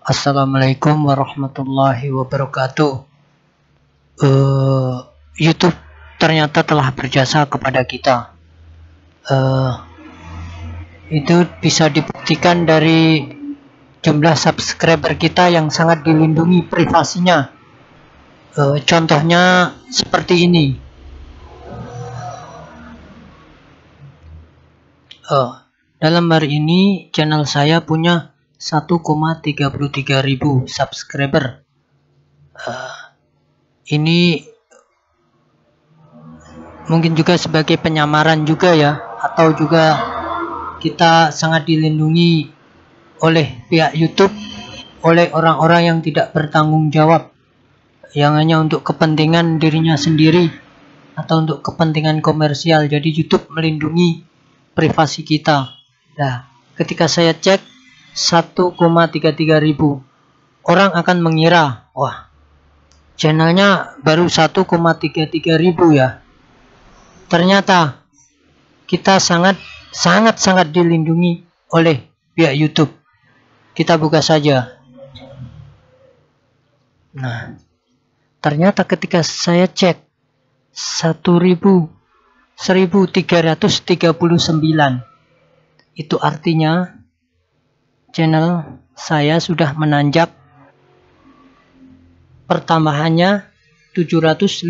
Assalamualaikum warahmatullahi wabarakatuh. YouTube ternyata telah berjasa kepada kita. Itu bisa dibuktikan dari jumlah subscriber kita yang sangat dilindungi privasinya. Contohnya seperti ini. Dalam hari ini channel saya punya 1,33.000 subscriber. Ini mungkin juga sebagai penyamaran juga ya, atau juga kita sangat dilindungi oleh pihak YouTube, oleh orang-orang yang tidak bertanggung jawab, yang hanya untuk kepentingan dirinya sendiri atau untuk kepentingan komersial. Jadi YouTube melindungi privasi kita. Nah, ketika saya cek 1,33.000, orang akan mengira, wah, channelnya baru 1,33.000 ya. Ternyata kita sangat dilindungi oleh pihak YouTube. Kita buka saja. Nah, ternyata ketika saya cek 1339, itu artinya channel saya sudah menanjak pertambahannya 752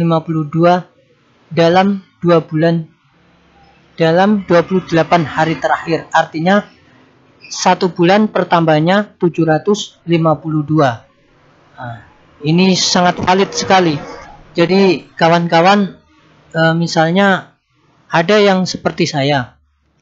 dalam 2 bulan, dalam 28 hari terakhir. Artinya 1 bulan pertambahannya 752. Nah, ini sangat valid sekali. Jadi kawan-kawan, misalnya ada yang seperti saya,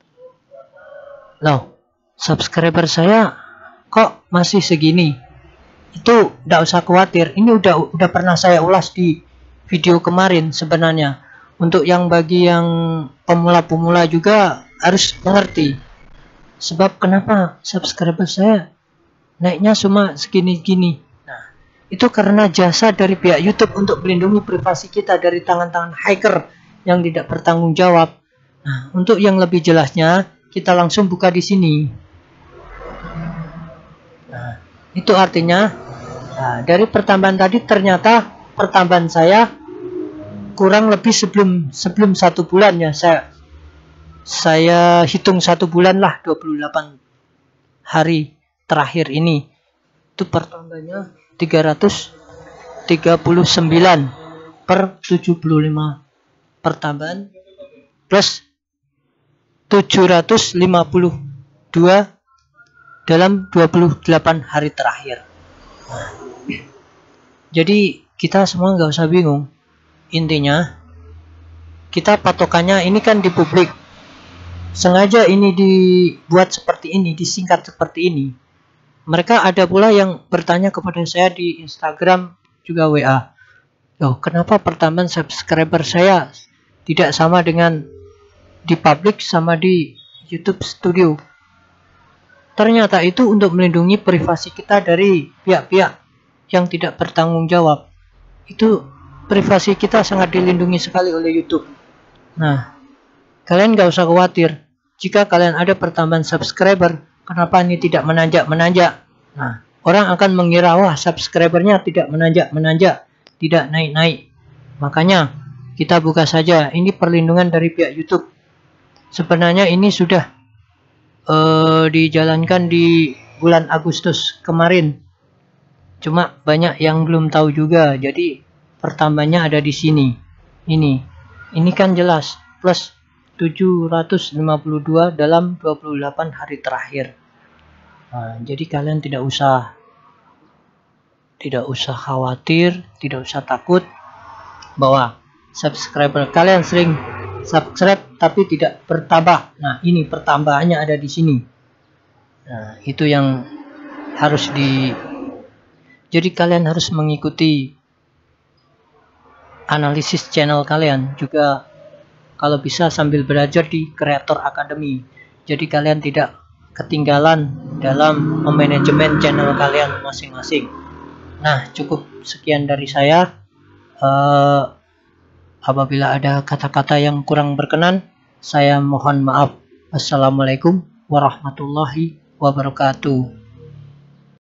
loh, subscriber saya kok masih segini, itu tidak usah khawatir. Ini udah pernah saya ulas di video kemarin sebenarnya. Untuk bagi yang pemula-pemula juga harus mengerti. Sebab kenapa subscriber saya naiknya cuma segini-gini. Nah, itu karena jasa dari pihak YouTube untuk melindungi privasi kita dari tangan-tangan hacker yang tidak bertanggung jawab. Nah, untuk yang lebih jelasnya kita langsung buka di sini. Nah, itu artinya, dari pertambahan tadi ternyata pertambahan saya kurang lebih sebelum 1 bulan ya. Saya hitung 1 bulan lah, 28 hari terakhir ini. Itu pertambahannya 339 per 75 pertambahan plus 752 dalam 28 hari terakhir. Jadi kita semua nggak usah bingung. Intinya kita patokannya ini kan di publik. Sengaja ini dibuat seperti ini, disingkat seperti ini. Mereka ada pula yang bertanya kepada saya di Instagram juga WA. Loh, kenapa pertambahan subscriber saya tidak sama dengan di publik sama di YouTube Studio? Ternyata itu untuk melindungi privasi kita dari pihak-pihak yang tidak bertanggung jawab. Itu privasi kita sangat dilindungi sekali oleh YouTube. Nah, kalian gak usah khawatir. Jika kalian ada pertambahan subscriber, kenapa ini tidak menanjak-menanjak? Nah, orang akan mengira, wah, subscribernya tidak menanjak-menanjak, tidak naik-naik. Makanya kita buka saja. Ini perlindungan dari pihak YouTube. Sebenarnya ini sudah dijalankan di bulan Agustus kemarin. Cuma banyak yang belum tahu juga. Jadi pertambahannya ada di sini. Ini kan jelas plus 752 dalam 28 hari terakhir. Nah, jadi kalian tidak usah khawatir, tidak usah takut bahwa subscriber kalian sering subscribe tapi tidak bertambah. Nah, ini pertambahannya ada di sini. Nah, itu yang harus jadi kalian harus mengikuti analisis channel kalian juga, kalau bisa sambil belajar di Creator Academy. Jadi kalian tidak ketinggalan dalam memanajemen channel kalian masing-masing. Nah, cukup sekian dari saya. Apabila ada kata-kata yang kurang berkenan, saya mohon maaf. Wassalamualaikum warahmatullahi wabarakatuh.